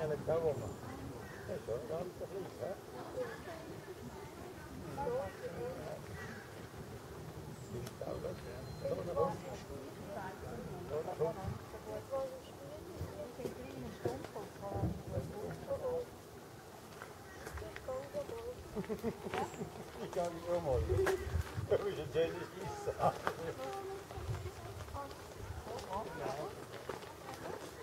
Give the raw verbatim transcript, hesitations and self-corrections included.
en het daarom. Kijk hoor, dat is toch lief, hè? Die touw, dat is zo naar boven. Zo naar boven. Ik kan niet zo mooi. Dat is een Jenny.